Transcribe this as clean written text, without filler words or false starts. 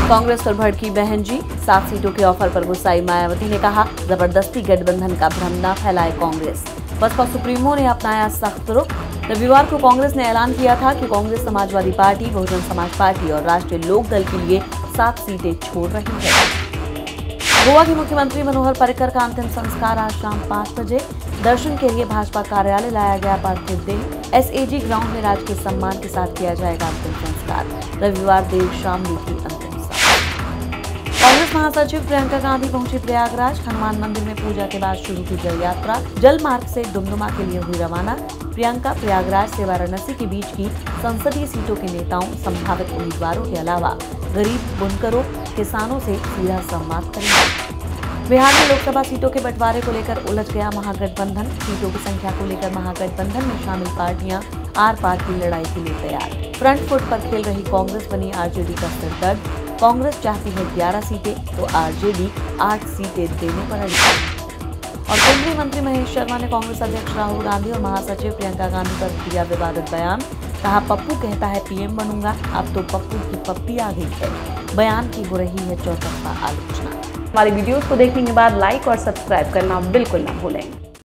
कांग्रेस पर भड़की बहन जी, 7 सीटों के ऑफर पर गुस्साई मायावती ने कहा, जबरदस्ती गठबंधन का भ्रम न फैलाए कांग्रेस। बसपा सुप्रीमो ने अपनाया सख्त रुख। रविवार को कांग्रेस ने ऐलान किया था कि कांग्रेस समाजवादी पार्टी, बहुजन समाज पार्टी और राष्ट्रीय लोक दल के लिए 7 सीटें छोड़ रही है। गोवा के मुख्यमंत्री मनोहर पर्रिकर का अंतिम संस्कार आज शाम 5 बजे दर्शन के लिए भाजपा कार्यालय लाया गया पार्थिव देह। एसएजी ग्राउंड में राजकीय सम्मान के साथ किया जाएगा अंतिम संस्कार। रविवार देर शाम ली थी अंतिम सांस। कांग्रेस महासचिव प्रियंका गांधी पहुंची प्रयागराज। हनुमान मंदिर में पूजा के बाद शुरू की जल यात्रा। जल मार्ग से डुमडुमा के लिए हुई रवाना। प्रियंका प्रयागराज से वाराणसी के बीच की संसदीय सीटों के नेताओं, संभावित उम्मीदवारों के अलावा गरीब बुनकरों, किसानों से सीधा संवाद करेंगे। बिहार में लोकसभा सीटों के बंटवारे को लेकर उलझ गया महागठबंधन। सीटों की संख्या को लेकर महागठबंधन में शामिल पार्टियां आर पार की लड़ाई के लिए तैयार। फ्रंट फुट पर खेल रही कांग्रेस बनी आरजेडी का सिरदर्द। कांग्रेस चाहती है 11 सीटें तो आरजेडी 8 सीटें देने पर अड़ी। और केंद्रीय मंत्री महेश शर्मा ने कांग्रेस अध्यक्ष राहुल गांधी और महासचिव प्रियंका गांधी पर दिया विवादित बयान। कहा, पप्पू कहता है पीएम बनूंगा, अब तो पप्पू की पप्पी आ गई है। बयान की हो रही है चौतरफा आलोचना। हमारी वीडियोस को देखने के बाद लाइक और सब्सक्राइब करना बिल्कुल ना भूलें।